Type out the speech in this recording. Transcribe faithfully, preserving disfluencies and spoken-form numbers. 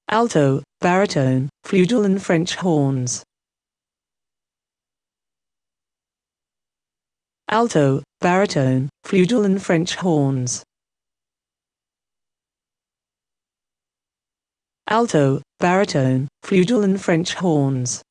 alto, baryton, flugel and French horns. Alto, baryton, flugel and French horns. Alto, baryton, flugel and French horns.